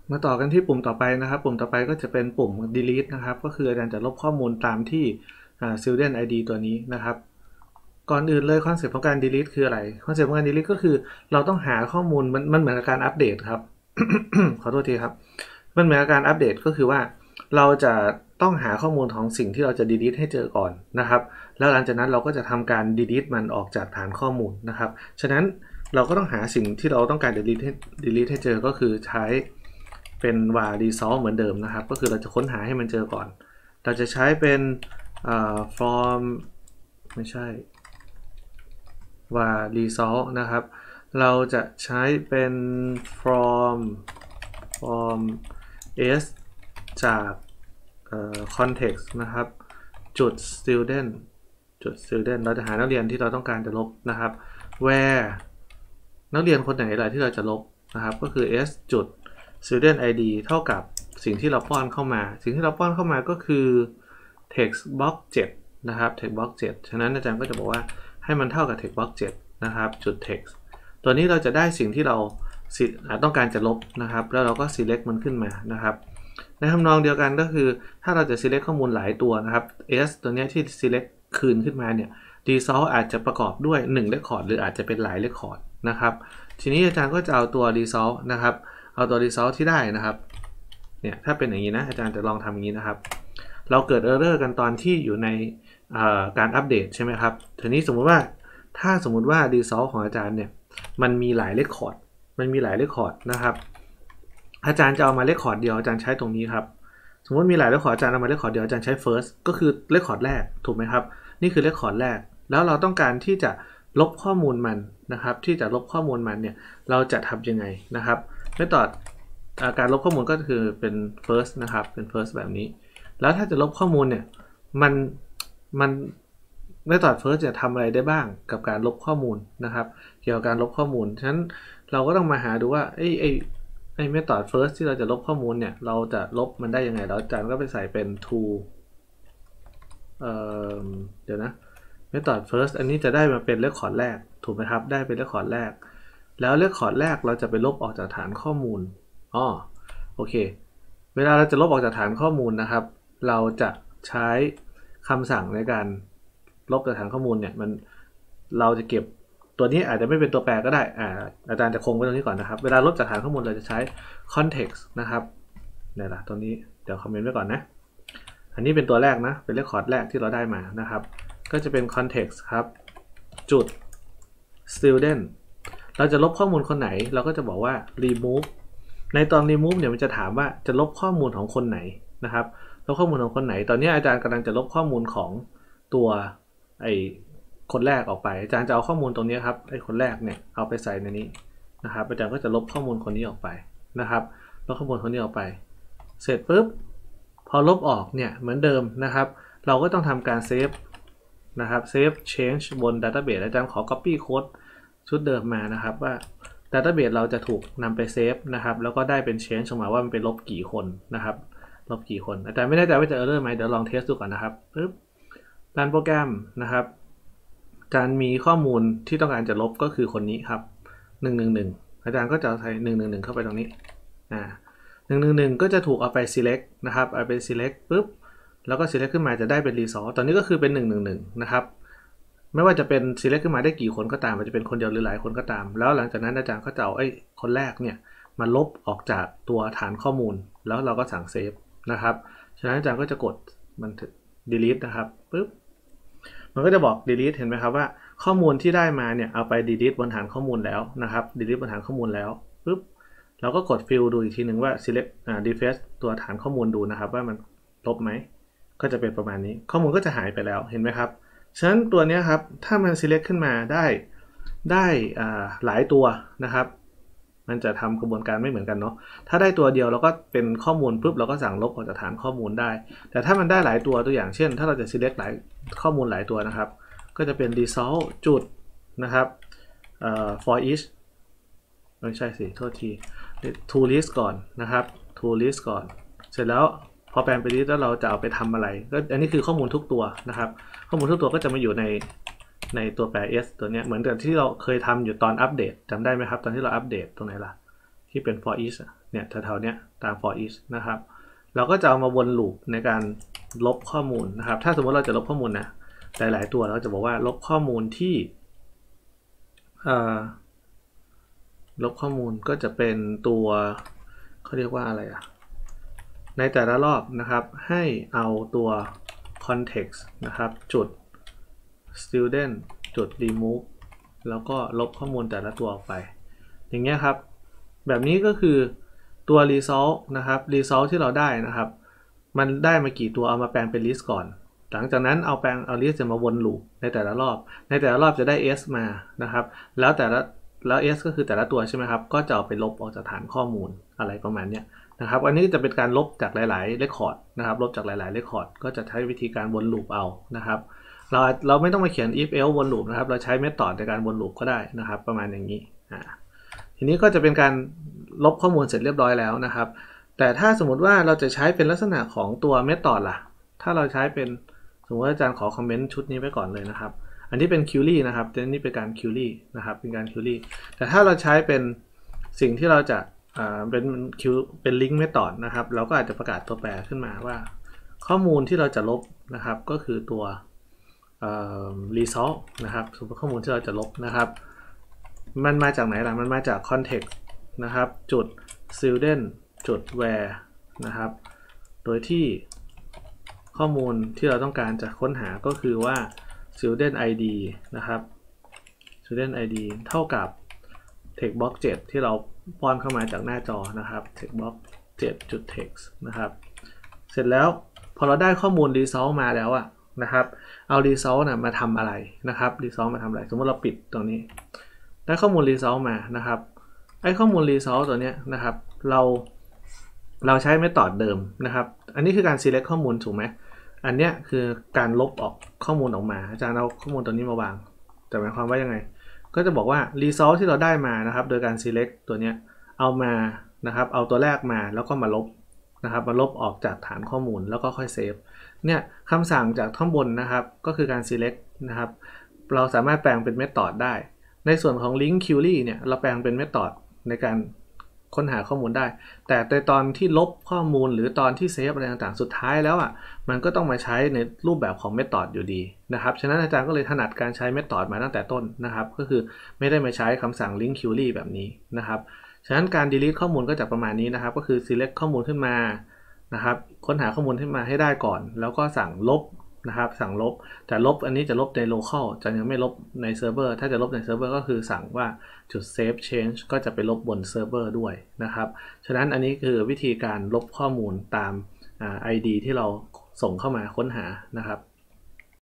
มาต่อกันที่ปุ่มต่อไปนะครับปุ่มต่อไปก็จะเป็นปุ่ม delete นะครับก็คืออาจารย์จะลบข้อมูลตามที่ student ID ตัวนี้นะครับก่อนอื่นเลยคอนเซ็ปต์ของการ delete คืออะไรคอนเซ็ปต์ของการ delete ก็คือเราต้องหาข้อมูลมันเหมือนกับการอัปเดตครับ ขอโทษทีครับมันเหมือนกับการอัปเดตก็คือว่าเราจะต้องหาข้อมูลของสิ่งที่เราจะ delete ให้เจอก่อนนะครับแล้วหลังจากนั้นเราก็จะทำการ delete มันออกจากฐานข้อมูลนะครับฉะนั้นเราก็ต้องหาสิ่งที่เราต้องการ delete ให้เจอก็คือใช้เป็น var resolve เหมือนเดิมนะครับก็คือเราจะค้นหาให้มันเจอก่อนเราจะใช้เป็นfrom ไม่ใช่ var resolve นะครับเราจะใช้เป็น from s จาก context นะครับจุด student เราจะหานักเรียนที่เราต้องการจะลบนะครับ where นักเรียนคนไหนล่ะที่เราจะลบนะครับก็คือ s จุด student id เท่ากับสิ่งที่เราป้อนเข้ามาสิ่งที่เราป้อนเข้ามาก็คือ text box 7นะครับ text box 7ฉะนั้นอาจารย์ก็จะบอกว่าให้มันเท่ากับ text box 7นะครับจุด text ตัวนี้เราจะได้สิ่งที่เราต้องการจะลบนะครับแล้วเราก็ select มันขึ้นมานะครับในทำนองเดียวกันก็คือถ้าเราจะ select ข้อมูลหลายตัวนะครับ s ตัวนี้ที่ select คืนขึ้นมาเนี่ย resolve อาจจะประกอบด้วย1 record หรืออาจจะเป็นหลาย record นะครับทีนี้อาจารย์ก็จะเอาตัว resolve นะครับเอาตัว resolve ที่ได้นะครับเนี่ยถ้าเป็นอย่างนี้นะอาจารย์จะลองทำอย่างนี้นะครับเราเกิด error กันตอนที่อยู่ในการอัปเดตใช่ไหมครับทีนี้สมมุติว่าถ้าสมมุติว่า resolve ของอาจารย์เนี่ยมันมีหลาย record นะครับอาจารย์จะเอามา record เดียวอาจารย์ใช้ตรงนี้ครับสมมติมีหลาย record อาจารย์เอามา record เดียวอาจารย์ใช้ first ก็คือ record แรกถูกไหมครับนี่คือ record แรกแล้วเราต้องการที่จะลบข้อมูลมันนะครับที่จะลบข้อมูลมันเนี่ยเราจะทำยังไงนะครับเมธอดการลบข้อมูลก็คือเป็น first นะครับเป็น first แบบนี้แล้วถ้าจะลบข้อมูลเนี่ยมันเมธอด first จะทำอะไรได้บ้างกับการลบข้อมูลนะครับเกี่ยวกับการลบข้อมูลฉะนั้นเราก็ต้องมาหาดูว่าไอ้เมธอด first ที่เราจะลบข้อมูลเนี่ยเราจะลบมันได้ยังไงแล้วอาจารย์ก็ไปใส่เป็น to เดี๋ยวนะ method first อันนี้จะได้มาเป็น record แรกถูกไหมครับได้เป็น record แรกแล้ว record แรกเราจะไปลบออกจากฐานข้อมูลโอเคเวลาเราจะลบออกจากฐานข้อมูลนะครับเราจะใช้คำสั่งในการลบจากฐานข้อมูลเนี่ยเราจะเก็บตัวนี้อาจจะไม่เป็นตัวแปรก็ได้อาจารย์จะคงไว้ตรงนี้ก่อนนะครับเวลาลบจากฐานข้อมูลเราจะใช้ context นะครับเนี่ยละตัวนี้เดี๋ยวคอมเมนต์ไว้ก่อนนะอันนี้เป็นตัวแรกนะเป็น record แรกที่เราได้มานะครับก็จะเป็น context ครับจุด student เราจะลบข้อมูลคนไหนเราก็จะบอกว่า remove ในตอน remove เนี่ยมันจะถามว่าจะลบข้อมูลของคนไหนนะครับลบข้อมูลของคนไหนตอนนี้อาจารย์กำลังจะลบข้อมูลของตัวคนแรกออกไปอาจารย์จะเอาข้อมูลตรงนี้ครับไอ้คนแรกเนี่ยเอาไปใส่ในนี้นะครับอาจารย์ก็จะลบข้อมูลคนนี้ออกไปนะครับลบข้อมูลคนนี้ออกไปเสร็จปุ๊บพอลบออกเนี่ยเหมือนเดิมนะครับเราก็ต้องทำการเซฟนะครับ save change บน database อาจารย์ขอ copy code ชุดเดิมมานะครับว่า database เราจะถูกนำไปเซฟนะครับแล้วก็ได้เป็น change ออกมาว่ามันเป็นลบกี่คนนะครับลบกี่คนอาจารย์ไม่แน่ใจว่าจะ error ไหมเดี๋ยวลองเทสดูก่อนนะครับปึ๊บรันโปรแกรมนะครับอาจารย์มีข้อมูลที่ต้องการจะลบก็คือคนนี้ครับ111อาจารย์ก็จะใส่111เข้าไปตรงนี้111ก็จะถูกเอาไป select นะครับเอาไป select ปึ๊บแล้วก็ select ขึ้นมาจะได้เป็น resource ตอนนี้ก็คือเป็น111นะครับไม่ว่าจะเป็น select ขึ้นมาได้กี่คนก็ตามมันจะเป็นคนเดียวหรือหลายคนก็ตามแล้วหลังจากนั้นอาจารย์ก็จะเอาคนแรกเนี่ยมาลบออกจากตัวฐานข้อมูลแล้วเราก็สั่งเซฟนะครับฉะนั้นอาจารย์ก็จะกดมัน delete นะครับปึ๊บมันก็จะบอก delete เห็นไหมครับว่าข้อมูลที่ได้มาเนี่ยเอาไป delete บนฐานข้อมูลแล้วนะครับ delete บนฐานข้อมูลแล้วปึ๊บเราก็กด fill ดูอีกทีหนึ่งว่า select refresh ตัวฐานข้อมูลดูนะครับว่ามันลบไหมก็จะเป็นประมาณนี้ข้อมูลก็จะหายไปแล้วเห็นไหมครับฉะนั้นตัวนี้ครับถ้ามัน select ขึ้นมาได้หลายตัวนะครับมันจะทำกระบวนการไม่เหมือนกันเนาะถ้าได้ตัวเดียวเราก็เป็นข้อมูลปุ๊บเราก็สั่งลบออกจากฐานข้อมูลได้แต่ถ้ามันได้หลายตัวอย่างเช่นถ้าเราจะ select หลายข้อมูลหลายตัวนะครับก็จะเป็น resolve จุดนะครับfor each ไม่ใช่สิโทษที to list ก่อนนะครับ to list ก่อนเสร็จแล้วพอแปลงไป list แล้วเราจะเอาไปทำอะไรก็อันนี้คือข้อมูลทุกตัวนะครับข้อมูลทุกตัวก็จะมาอยู่ในตัวแปร s ตัวนี้เหมือนกับที่เราเคยทำอยู่ตอนอัปเดตจำได้ไหมครับตอนที่เราอัปเดตตรงไหนล่ะที่เป็น for each เนี่ยแถวๆเนี้ยตาม for each นะครับเราก็จะเอามาวนลูปในการลบข้อมูลนะครับถ้าสมมติเราจะลบข้อมูลนะหลายๆตัวเราจะบอกว่าลบข้อมูลที่ลบข้อมูลก็จะเป็นตัวเขาเรียกว่าอะไรในแต่ละรอบนะครับให้เอาตัว context นะครับจุด student จุด remove แล้วก็ลบข้อมูลแต่ละตัวออกไปอย่างเงี้ยครับแบบนี้ก็คือตัว result นะครับ result ที่เราได้นะครับมันได้มากี่ตัวเอามาแปลงเป็น list ก่อนหลังจากนั้นเอาlist จะมาวนลูปในแต่ละรอบจะได้ s มานะครับแล้วs ก็คือแต่ละตัวใช่ไหมครับก็จะเอาไปลบออกจากฐานข้อมูลอะไรประมาณนี้นะครับอันนี้จะเป็นการลบจากหลายๆ record นะครับลบจากหลายๆ record ก็จะใช้วิธีการวนลูปเอานะครับเราไม่ต้องมาเขียน if else วนลูปนะครับเราใช้ method ในการวนลูปก็ได้นะครับประมาณอย่างนี้ทีนี้ก็จะเป็นการลบข้อมูลเสร็จเรียบร้อยแล้วนะครับแต่ถ้าสมมติว่าเราจะใช้เป็นลักษณะของตัว method ล่ะถ้าเราใช้เป็นสมมติอาจารย์ขอคอมเมนต์ชุดนี้ไว้ก่อนเลยนะครับอันนี้เป็น query นะครับนี่เป็นการ query นะครับเป็นการ query แต่ถ้าเราใช้เป็นสิ่งที่เราจะเป็น link method นะครับเราก็อาจจะประกาศตัวแปรขึ้นมาว่าข้อมูลที่เราจะลบนะครับก็คือตัวresult นะครับสมมติข้อมูลที่เราจะลบนะครับมันมาจากไหนล่ะมันมาจาก context นะครับจุด student จุด where นะครับโดยที่ข้อมูลที่เราต้องการจะค้นหาก็คือว่า student id นะครับ student id เท่ากับ text box 7 ที่เราป้อนเข้ามาจากหน้าจอนะครับ text box 7.text นะครับเสร็จแล้วพอเราได้ข้อมูล result มาแล้วนะครับเอา result มาทำอะไรนะครับ result มาทำอะไรสมมติเราปิดตรงนี้ได้ข้อมูล result มานะครับไอ้ข้อมูล result ตัวนี้นะครับเราใช้ method เดิมนะครับอันนี้คือการ select ข้อมูลถูกไหมอันเนี้ยคือการลบออกข้อมูลออกมาอาจารย์เอาข้อมูลตัวนี้มาวางแต่หมายความว่ายังไงก็จะบอกว่า result ที่เราได้มานะครับโดยการ select ตัวเนี้ยเอามานะครับเอาตัวแรกมาแล้วก็มาลบนะครับมาลบออกจากฐานข้อมูลแล้วก็ค่อยเซฟเนี่ยคำสั่งจากข้างบนนะครับก็คือการ select นะครับเราสามารถแปลงเป็น method ได้ในส่วนของ link query เนี่ยเราแปลงเป็น method ในการค้นหาข้อมูลได้แต่ในตอนที่ลบข้อมูลหรือตอนที่เซฟอะไรต่างๆสุดท้ายแล้วมันก็ต้องมาใช้ในรูปแบบของ method อยู่ดีนะครับฉะนั้นอาจารย์ก็เลยถนัดการใช้ method มาตั้งแต่ต้นนะครับก็คือไม่ได้มาใช้คำสั่ง link query แบบนี้นะครับฉะนั้นการ delete ข้อมูลก็จะประมาณนี้นะครับก็คือ select ข้อมูลขึ้นมานะครับค้นหาข้อมูลขึ้นมาให้ได้ก่อนแล้วก็สั่งลบนะครับสั่งลบแต่ลบอันนี้จะลบใน local จะยังไม่ลบในเซิร์ฟเวอร์ถ้าจะลบในเซิร์ฟเวอร์ก็คือสั่งว่าจุด save change ก็จะไปลบบนเซิร์ฟเวอร์ด้วยนะครับฉะนั้นอันนี้คือวิธีการลบข้อมูลตามID ที่เราส่งเข้ามาค้นหานะครับ